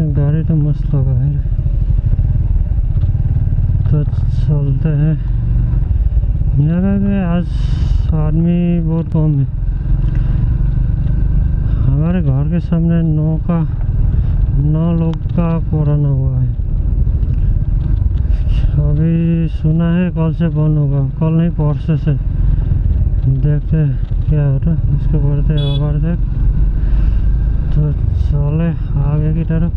गाड़ी तो मस्त लगा है। तो चलते हैं। यहाँ पे आज आदमी बहुत कम है। हमारे घर के सामने 9 लोग का कोरोना हुआ है। अभी सुना है कल से बंद होगा, कल नहीं परसों से। देखते हैं क्या होता है। इसके बढ़ते ओवरटेक। तो चले आगे की तरफ।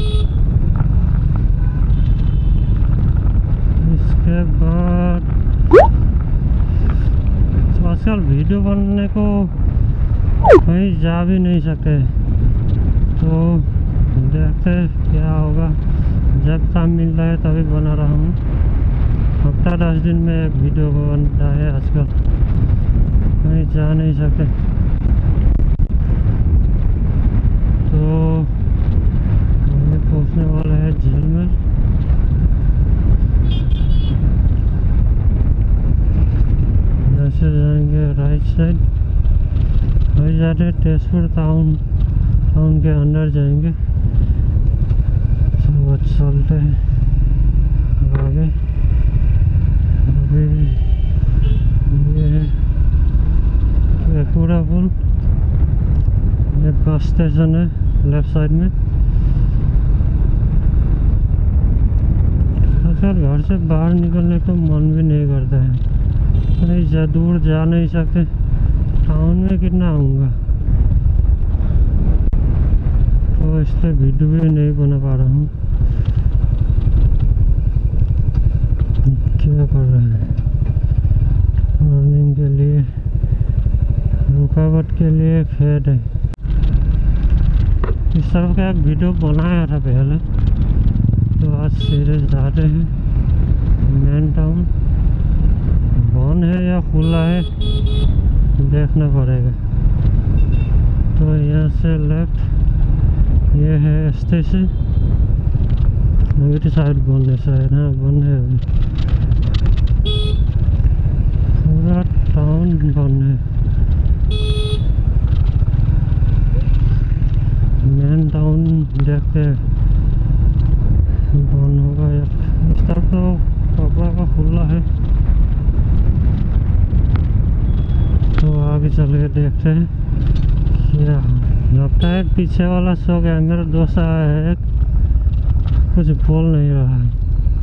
इसके बाद तो आजकल वीडियो बनाने को कहीं जा भी नहीं सकते, तो देखते क्या होगा। जब टाइम मिल रहा है तभी बना रहा हूँ। हफ्ता 10 दिन में एक वीडियो बनता है आजकल, कहीं जा नहीं सकते। तो पहुँचने वाला है झील में। यहाँ से जाएंगे राइट साइड, वही जाते तेजपुर टाउन के अंदर जाएंगे। तो चलते हैं आगे। अभी ये है पूरा पुल, ये बस स्टेशन है लेफ्ट साइड में। आजकल घर से बाहर निकलने को मन भी नहीं करता है, कहीं दूर जा नहीं सकते। टाउन में कितना आऊँगा, तो इसलिए वीडियो भी नहीं बना पा रहा हूँ। क्या कर रहे हैं मॉर्निंग के लिए, रुकावट के लिए खेत है। इस तरह का एक वीडियो बनाया था पहले, तो आज सीधे जाते हैं मेन टाउन। बंद है या खुला है देखना पड़ेगा। तो यहाँ से लेफ्ट, ये है स्टेशन। अभी साइड बंद है, शायद हाँ बंद है। अभी पूरा टाउन बंद है। मेन टाउन देखते हैं बंद होगा या इस तरफ तो कपड़ा का खुला है। तो आगे चल के देखते हैं क्या लगता है। पीछे वाला सो गया, मेरा दोस्त आया है, कुछ बोल नहीं रहा है।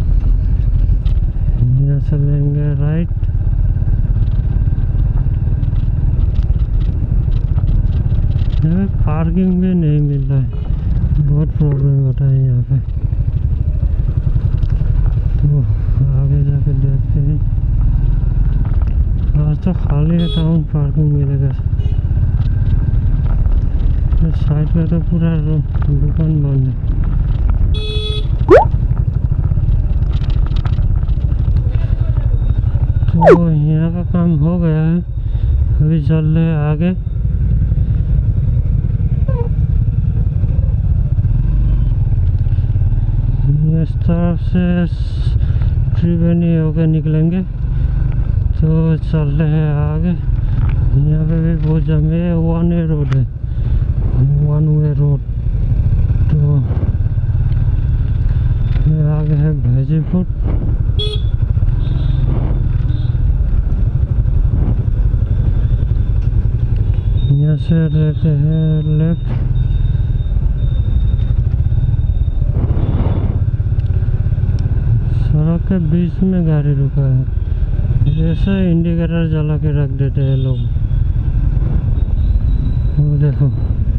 यहाँ से लेंगे राइट। यहाँ पे पार्किंग भी नहीं मिल रहा है, बहुत प्रॉब्लम होता है यहाँ पे। तो आगे जाके देखते हैं। आज तो खाली है टाउन, पार्किंग मिलेगा। साइड पे तो पूरा दुकान बंद है। तो यहाँ का काम हो गया है, अभी चल रहे हैं आगे। इस तरफ से त्रिवेणी होकर निकलेंगे, तो चल रहे हैं आगे। यहाँ पे भी बहुत जमे है, वन वे रोड है, वन वे रोड। तो ये आगे है भेजीपुर। यहाँ से रहते हैं लेफ्ट। सड़क के बीच में गाड़ी रुका है, जैसे इंडिकेटर जला के रख देते हैं लोग। वो देखो,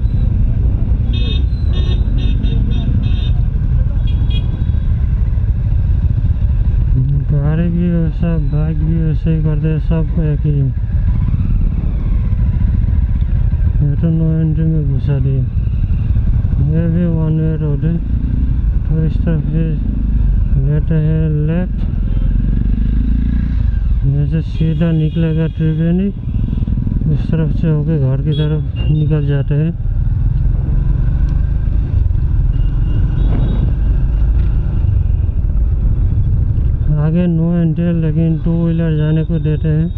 गाड़ी भी वैसा, बाइक भी वैसे ही करते हैं, सब एक ही। ये तो नो एंट्री में घुसा दिए। ये भी वन वे रोड है, तो इस तरफ से लेते हैं लेफ्ट। जैसे सीधा निकलेगा त्रिवेणी, इस तरफ से होके घर की तरफ निकल जाते हैं। आगे नो एंट्री, लेकिन 2 व्हीलर जाने को देते हैं।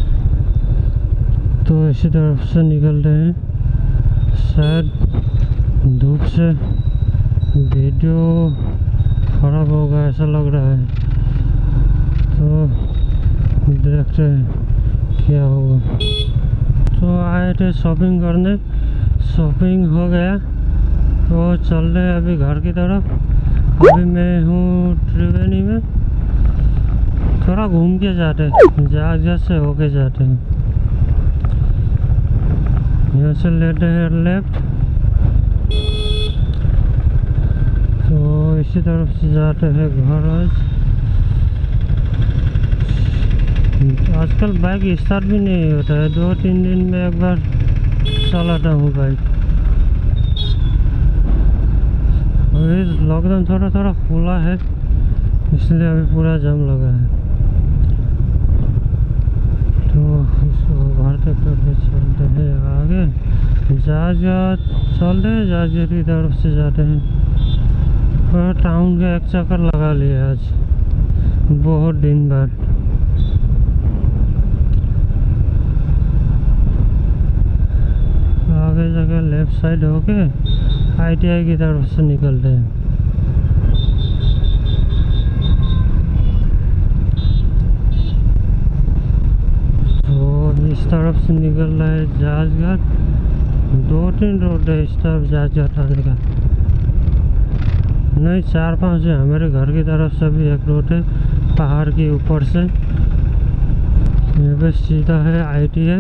तो इसी तरफ से निकलते हैं। शायद धूप से वीडियो खराब होगा ऐसा लग रहा है, तो देखते हैं क्या होगा। तो आए थे शॉपिंग करने, शॉपिंग हो गया तो चल रहे हैं अभी घर की तरफ। अभी मैं हूँ त्रिवेणी में, थोड़ा घूम के जाते हैं, जहाज से होके जाते हैं। यहाँ से लेते हैं लेफ्ट, तो इसी तरफ से जाते हैं घर। आजकल बाइक स्टार्ट भी नहीं होता है, 2-3 दिन में एक बार चलाता हूँ बाइक। अभी लॉकडाउन थोड़ा थोड़ा खुला है, इसलिए अभी पूरा जाम लगा है। तो इसको भरते करके चलते हैं आगे। जहाज चलते हैं, जहाज की तरफ से जाते हैं। पूरा टाउन का एक चक्कर लगा लिया आज, बहुत दिन बाद। आगे जाके लेफ्ट साइड होके ITI की तरफ से निकलते हैं। तो इस तरफ से निकल रहा है जहाजघाट। 2-3 रोड है इस तरफ जहाजघाट आने का, नहीं 4-5 है। हमारे घर की तरफ से भी एक रोड है, पहाड़ के ऊपर से। यहाँ पे सीधा है ITI।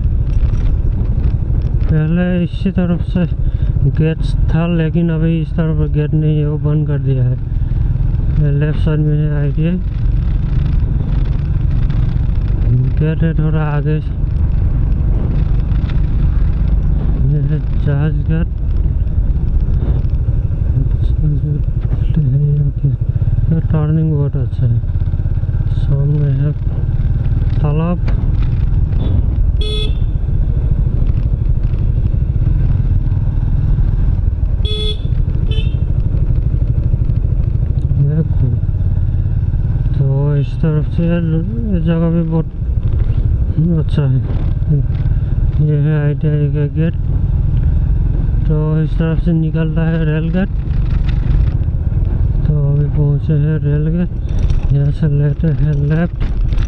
पहले इसी तरफ से गेट था, लेकिन अभी इस तरफ गेट नहीं है, वो बंद कर दिया है। लेफ्ट साइड में है ITI, गेट है थोड़ा आगे। ये है जहाजघाट है, टर्निंग बहुत अच्छा है। सामने है तालाब। तो इस तरफ से जगह भी बहुत अच्छा है। ये है ITI का गेट। तो इस तरफ से निकलता है रेलगेट। तो अभी पहुँचे हैं रेलगेट, यहाँ से लेते हैं लेफ्ट,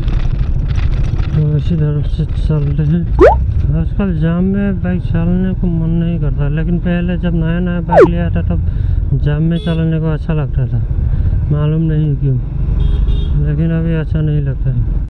तो इसी तरफ से चलते हैं। आजकल जाम में बाइक चलाने को मन नहीं करता, लेकिन पहले जब नया नया बाइक लिया था तब जाम में चलाने को अच्छा लगता था, मालूम नहीं क्यों, लेकिन अभी अच्छा नहीं लगता है।